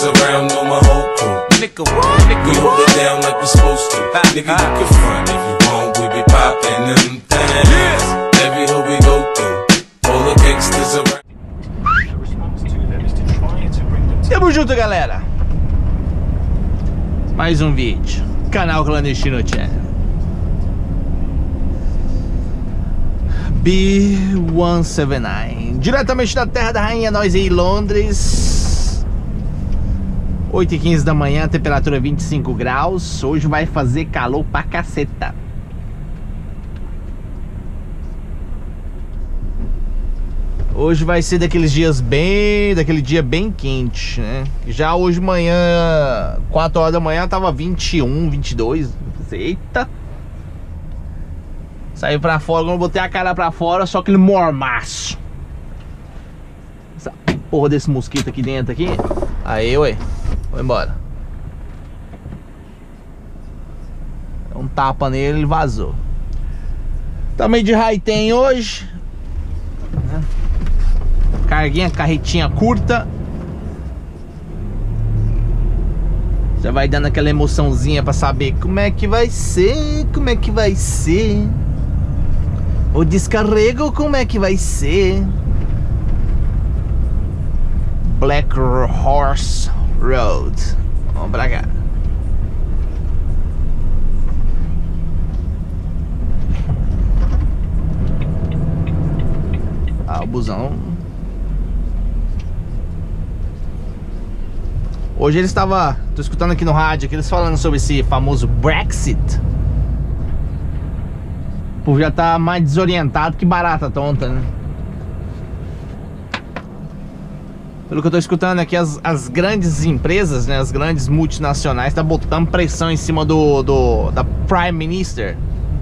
gangsters around, know my whole crew. Nigga, we hold it down like we supposed to. Nigga, you can front if you want, we be poppin' them things. Every hood we go through, all the gangsters around. Tamo junto, galera. Mais um vídeo. Canal Clandestino Channel. B179. Diretamente da Terra da Rainha, nós aí em Londres. 8h15 da manhã, temperatura 25 graus. Hoje vai fazer calor pra caceta. Hoje vai ser daqueles dias daquele dia bem quente, né? Já hoje de manhã, 4 horas da manhã, tava 21, 22. Eita! Saí pra fora, quando eu botei a cara pra fora, só aquele mormaço. Essa porra desse mosquito aqui dentro aqui. Aí, ué. Vou embora. Um tapa nele, ele vazou. Também de Hi-Ten hoje. Carguinha, carretinha curta. Já vai dando aquela emoçãozinha pra saber como é que vai ser. Como é que vai ser o descarrego, como é que vai ser. Black Horse Road. Vamos pra cá. Ah, o busão. Hoje eles estavam... Tô escutando aqui no rádio que eles falando sobre esse famoso Brexit. O povo já tá mais desorientado que barata tonta, né? Pelo que eu tô escutando aqui, as grandes empresas, né, as grandes multinacionais tá botando pressão em cima da Prime Minister.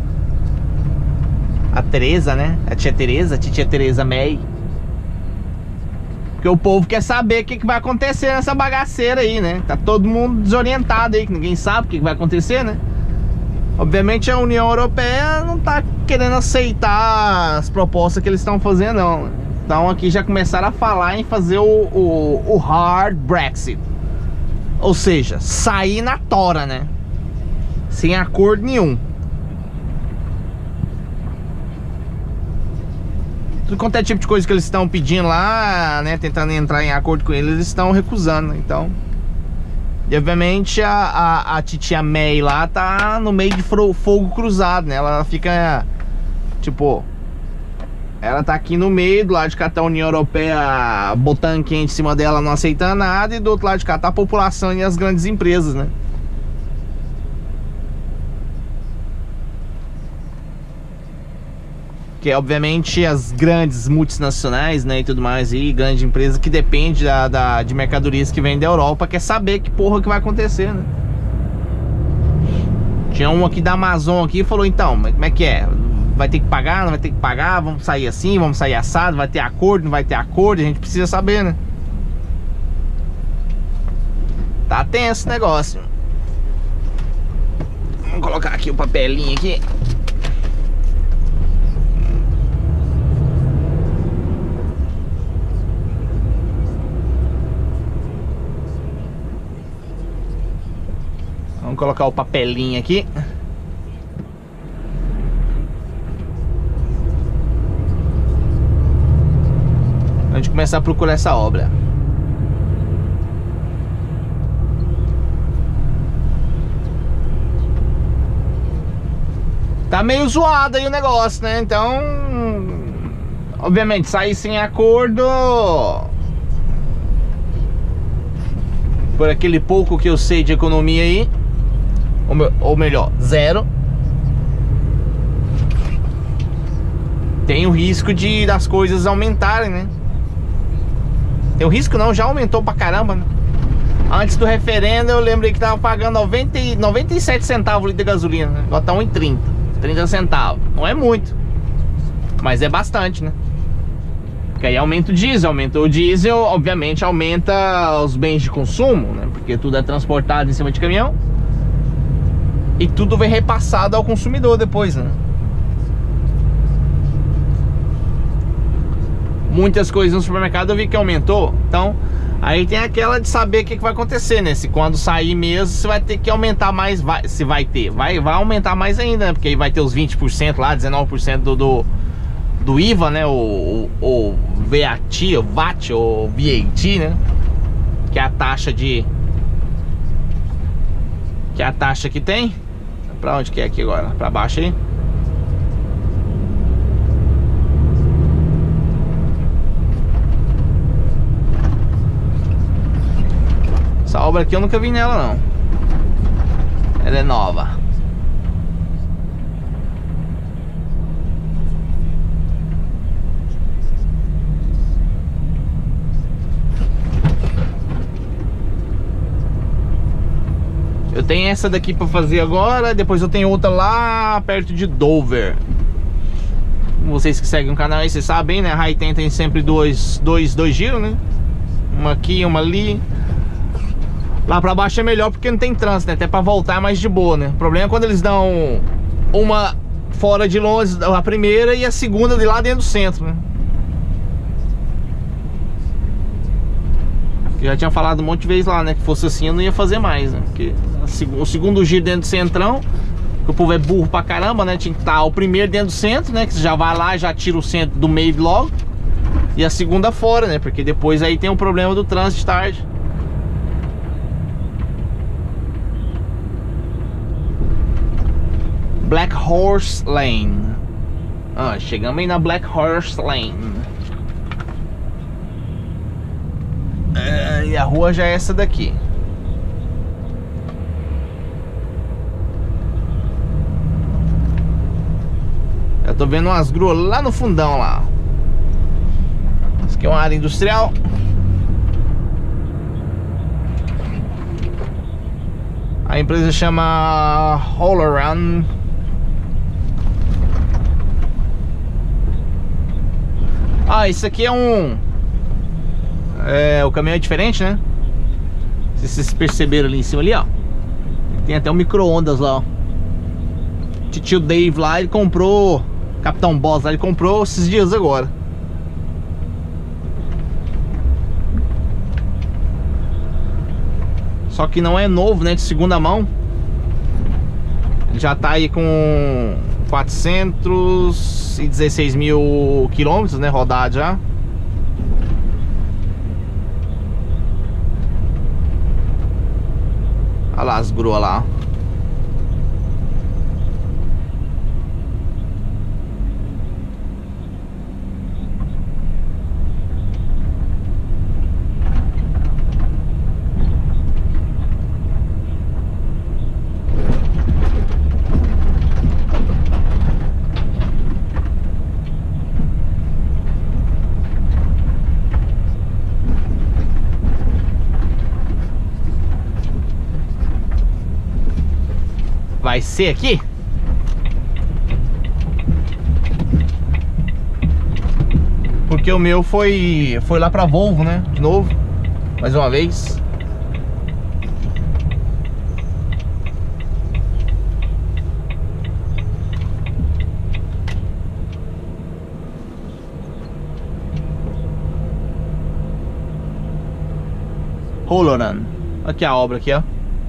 A Teresa, né? A titia Teresa May. Porque o povo quer saber o que vai acontecer nessa bagaceira aí, né? Tá todo mundo desorientado aí, que ninguém sabe o que vai acontecer, né? Obviamente a União Europeia não tá querendo aceitar as propostas que eles estão fazendo, não. Então aqui já começaram a falar em fazer o hard Brexit. Ou seja, sair na tora, né? Sem acordo nenhum. Tudo quanto é tipo de coisa que eles estão pedindo lá, né? Tentando entrar em acordo com eles estão recusando, então. E obviamente a titia May lá tá no meio de fogo cruzado, né? Ela fica, tipo, ela tá aqui no meio, do lado de cá tá a União Europeia botando quente em cima dela, não aceitando nada. E do outro lado de cá tá a população e as grandes empresas, né? Que é obviamente as grandes multinacionais, né, e tudo mais, e grandes empresas que dependem de mercadorias que vêm da Europa, quer saber que porra que vai acontecer, né? Tinha um aqui da Amazon aqui e falou, então, como é que é? Vai ter que pagar, não vai ter que pagar? Vamos sair assim, vamos sair assado, vai ter acordo, não vai ter acordo? A gente precisa saber, né? Tá tenso esse negócio. Vamos colocar aqui o papelinho aqui. Vamos colocar o papelinho aqui. A gente começar a procurar essa obra. Tá meio zoado aí o negócio, né? Então, obviamente, sair sem acordo, por aquele pouco que eu sei de economia aí, ou melhor, zero, tem o risco das coisas aumentarem, né? Tem o risco não, já aumentou pra caramba, né? Antes do referendo eu lembrei que tava pagando 97 centavos o litro de gasolina, né? Agora tá 1,30, 30 centavos. Não é muito, mas é bastante, né? Porque aí aumenta o diesel, aumentou o diesel, obviamente aumenta os bens de consumo, né? Porque tudo é transportado em cima de caminhão e tudo vem repassado ao consumidor depois, né? Muitas coisas no supermercado eu vi que aumentou. Então Aí tem aquela de saber o que vai acontecer, né? Se quando sair mesmo, você vai ter que aumentar mais, se vai ter. Vai aumentar mais ainda, né? Porque aí vai ter os 20% lá, 19% do IVA, né? O VAT, o VAT, ou VAT, né? Que é a taxa de... Que é a taxa que tem. Pra onde que é aqui agora? Pra baixo aí. Essa obra aqui eu nunca vi nela, não. Ela é nova. Eu tenho essa daqui pra fazer agora. Depois eu tenho outra lá perto de Dover. Vocês que seguem o canal aí, vocês sabem, né? A Hi-Ten tem sempre dois giros, né? Uma aqui, uma ali. Lá pra baixo é melhor porque não tem trânsito, né? Até pra voltar é mais de boa, né? O problema é quando eles dão uma fora de Londres, a primeira, e a segunda de lá dentro do centro, né? Eu já tinha falado um monte de vezes lá, né? Que fosse assim eu não ia fazer mais, né? Porque o segundo giro dentro do centrão, que o povo é burro pra caramba, né? Tinha que estar o primeiro dentro do centro, né? Que você já vai lá, já tira o centro do meio logo. E a segunda fora, né? Porque depois aí tem um problema do trânsito de tarde. Black Horse Lane. Chegamos aí na Black Horse Lane. E a rua já é essa daqui. Eu tô vendo umas gruas lá no fundão lá. Isso aqui é uma área industrial. A empresa chama Holoran. Isso aqui é o caminhão é diferente, né? Se vocês perceberam ali em cima ali, ó. Tem até um micro-ondas lá, ó. Tio Dave lá, ele comprou. Capitão Boss lá, ele comprou esses dias agora. Só que não é novo, né? De segunda mão. Ele já tá aí com 416 mil quilômetros, né? Rodado já. Olha lá as gruas lá. Vai ser aqui? Porque o meu foi lá pra Volvo, né? De novo, mais uma vez. Holoran. Aqui a obra aqui, ó.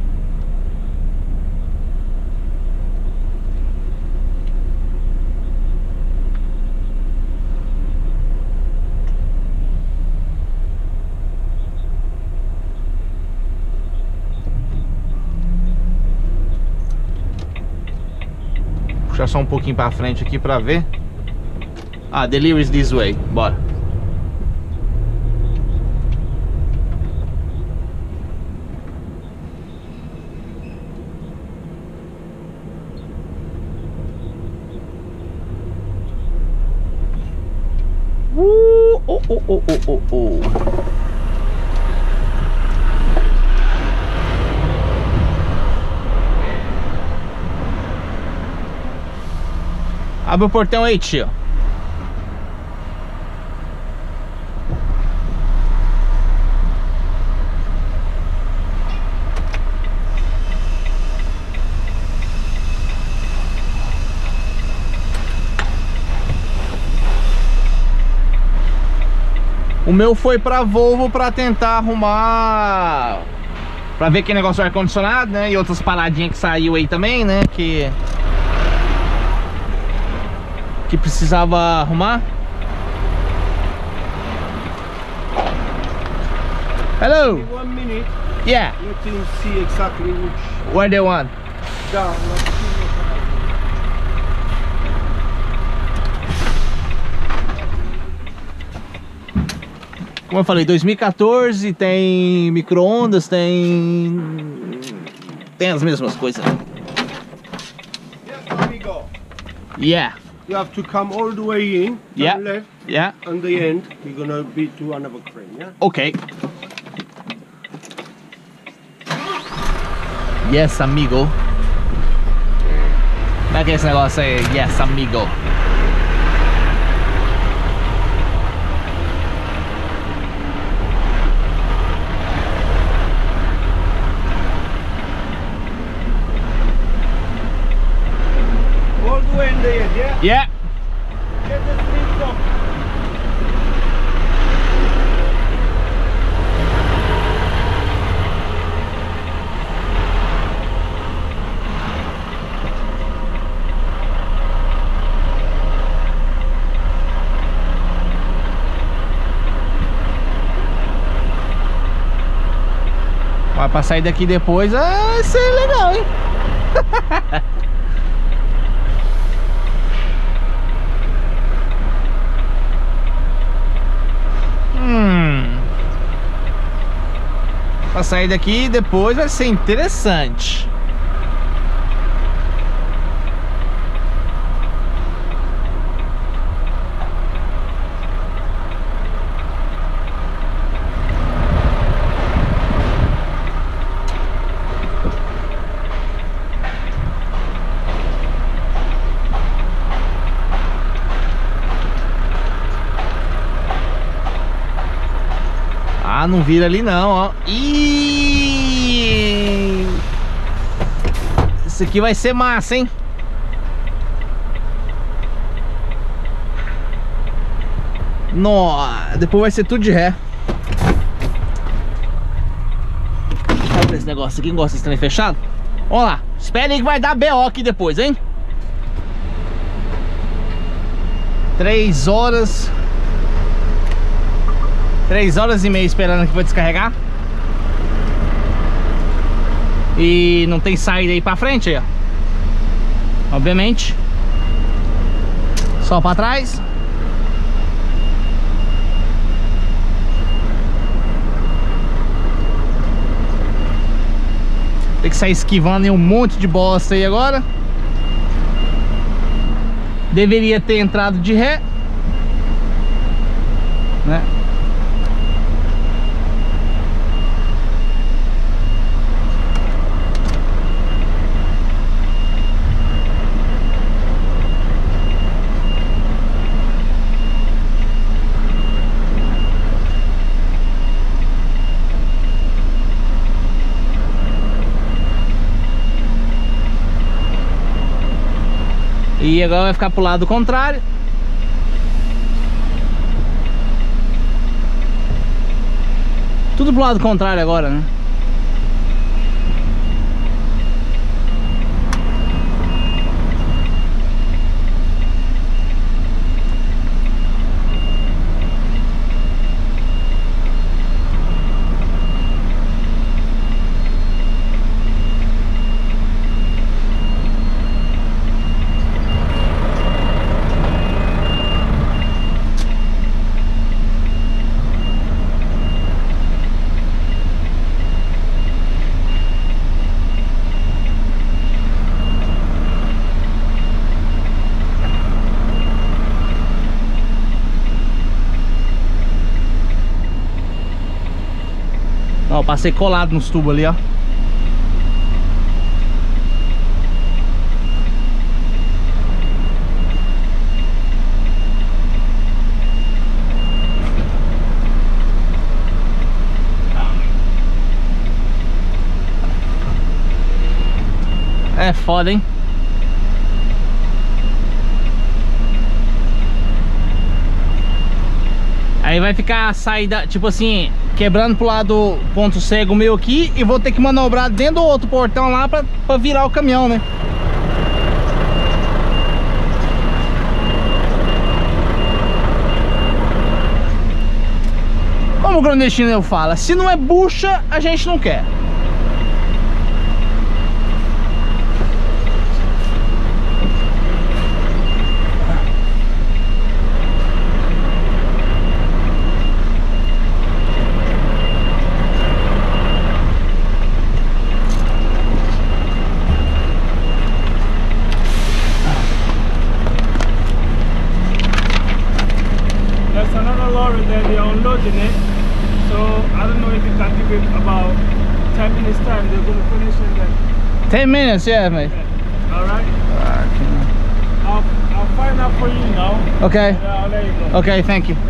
Puxar só um pouquinho pra frente aqui pra ver. Deliveries this way. Bora. Abre o portão aí, tio. O O meu foi pra Volvo pra tentar arrumar, pra ver que negócio do ar-condicionado, né? E outras paradinhas que saiu aí também, né? Que precisava arrumar. Hello. 1 minute. Yeah. Let him see exactly which. What do you want? Down. Como eu falei, 2014, tem micro-ondas, tem as mesmas coisas. Yes, amigo. Yeah. You have to come all the way in. Yeah. Turn left. Yeah. On the end, you're gonna be to another crane. Yeah. Ok. Yes, amigo. Como é que é esse negócio aí? Yes, amigo. All the way in the end. Yeah. Yeah. Get the speed up. Mas pra sair daqui depois vai ser legal, hein? Pra sair daqui depois vai ser interessante. Ah, não vira ali não, ó. Ih! Isso aqui vai ser massa, hein? Nossa, depois vai ser tudo de ré. Olha esse negócio aqui, não gosta desse trem fechado? Vamos lá, espere aí que vai dar BO aqui depois, hein? 3 horas... 3 horas e meia esperando aqui pra descarregar. E não tem saída aí pra frente, aí, ó. Obviamente. Só pra trás. Tem que sair esquivando em um monte de bosta aí agora. Deveria ter entrado de ré, né? E agora vai ficar pro lado contrário. Tudo pro lado contrário agora, né? Ó, passei colado nos tubos ali, ó. É foda, hein? Aí vai ficar a saída, tipo assim, quebrando pro lado ponto cego meu aqui. E vou ter que manobrar dentro do outro portão lá pra virar o caminhão, né? Como o clandestino eu falo, se não é bucha, a gente não quer. There's another lorry there, they are unloading it. So I don't know if you can give it about 10 minutes time. They're going to finish in there. 10 minutes, yeah, mate. Yeah. Alright? I'll find out for you now. Okay. And I'll let you go. Okay, thank you.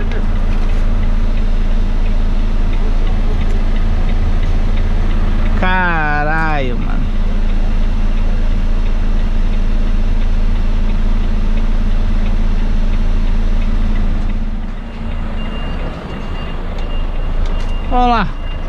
Caralho, mano. Vamos lá.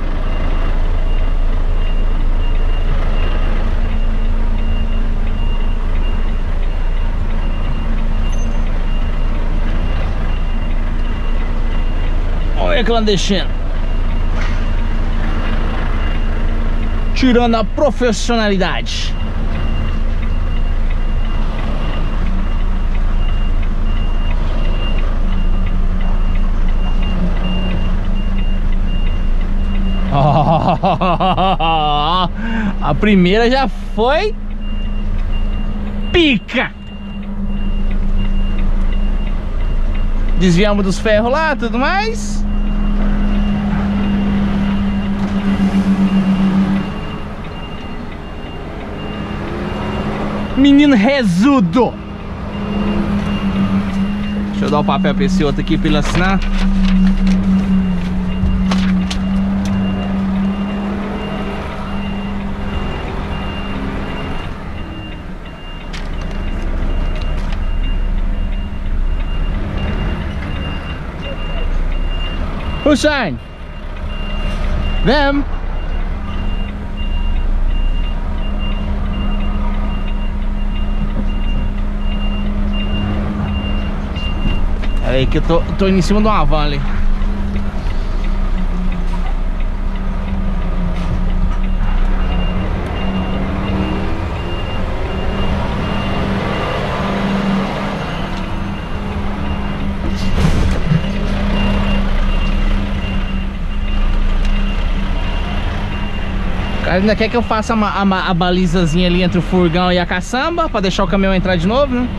Olha, clandestino. Tirando a profissionalidade. A primeira já foi pica. Desviamos dos ferros lá, tudo mais. Menino resudo. Deixa eu dar o papel pra esse outro aqui pra ele assinar. Who signed? Them? Pera aí que eu tô em cima de uma van ali. O cara ainda quer que eu faça a balizazinha ali entre o furgão e a caçamba pra deixar o caminhão entrar de novo, né?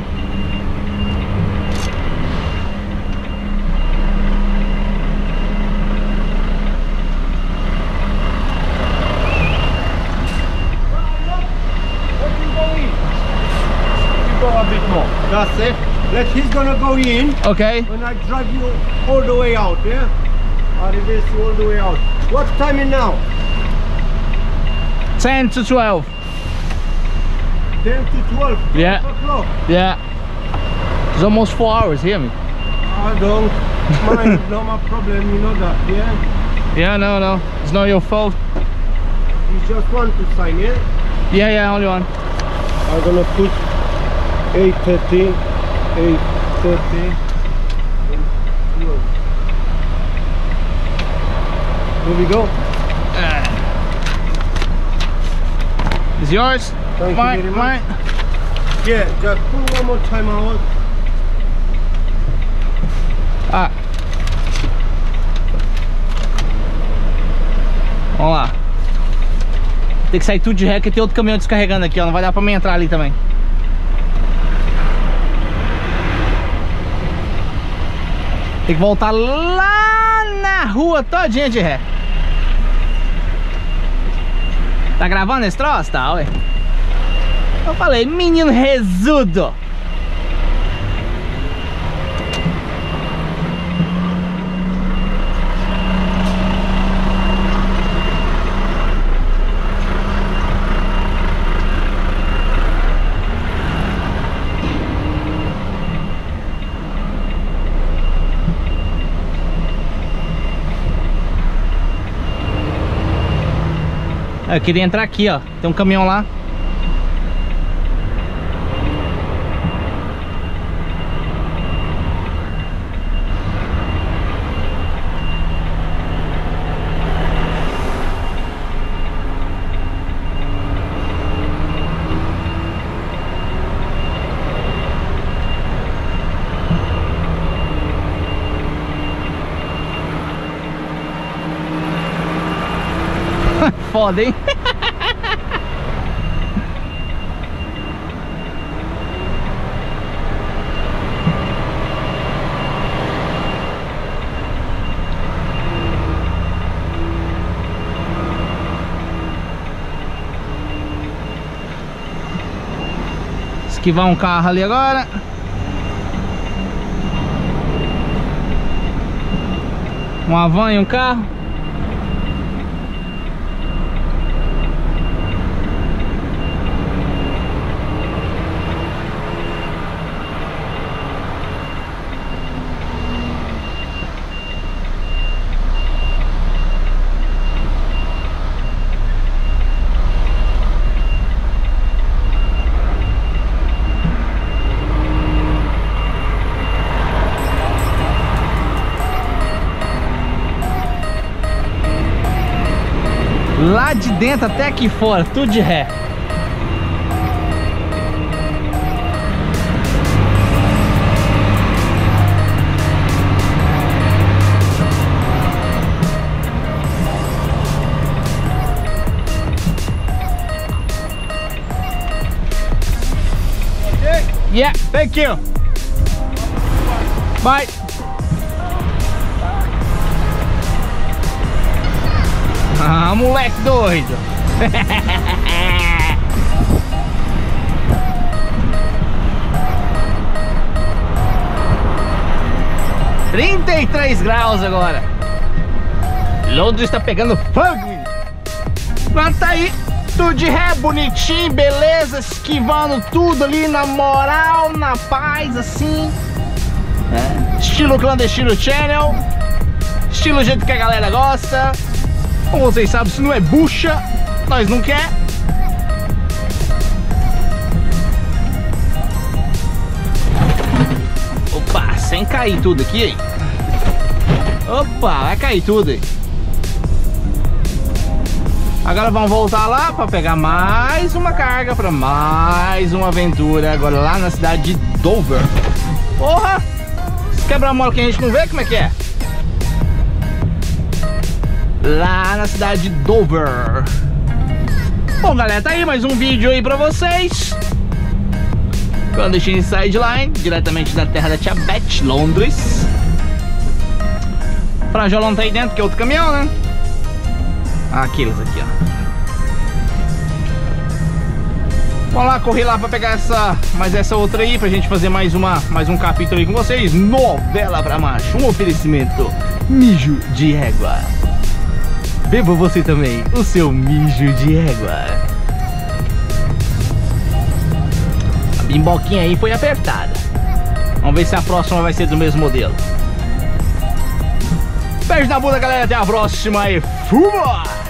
That's it. He's gonna go in. Ok. When I drive you all the way out, yeah? I'll reverse you all the way out. What time is now? 10 to 12. 10 to 12. Yeah. 12 o'clock. Yeah. It's almost 4 hours, hear me? I don't mind, no my problem, you know that, yeah? Yeah, no. It's not your fault. You just want to sign, yeah? Yeah, only one. I'm gonna put 8:30, 8:30, and 12. Here we go. It's yours? Thank you Mine, very much. mine. Yeah, just put one more time out. Ah. Vamos lá. Tem que sair tudo de ré, que tem outro caminhão descarregando aqui, ó. Não vai dar pra mim entrar ali também. Tem que voltar lá na rua todinha de ré. Tá gravando esse troço? Tá, ué. Eu falei, menino resudo. Eu queria entrar aqui, ó. Tem um caminhão lá. Foda, hein? Esquivar um carro ali agora. Uma van e um carro. Lá de dentro até aqui fora, tudo de ré. Yeah, thank you. Bye. Ah, moleque doido. 33 graus agora. Londres tá pegando fogo. Mas tá aí, tudo de ré, bonitinho, beleza, esquivando tudo ali na moral, na paz, assim. Estilo clandestino channel. Estilo do jeito que a galera gosta. Como vocês sabem, se não é bucha, nós não quer. Opa, sem cair tudo aqui, hein? Opa, vai cair tudo aí. Agora vamos voltar lá para pegar mais uma carga para mais uma aventura. Agora lá na cidade de Dover. Porra! Se quebrar a mola que a gente não vê, como é que é? Lá na cidade de Dover. Bom, galera, tá aí mais um vídeo aí pra vocês. Clandestino Sideline, diretamente da terra da Tia Beth, Londres. Franjolão tá aí dentro, que é outro caminhão, né? Aqueles aqui, ó. Vamos lá, correr lá pra pegar essa outra aí, pra gente fazer mais um capítulo aí com vocês. Novela pra macho, um oferecimento mijo de égua. Beba você também o seu mijo de égua. A bimboquinha aí foi apertada. Vamos ver se a próxima vai ser do mesmo modelo. Beijo na bunda, galera. Até a próxima e fuma!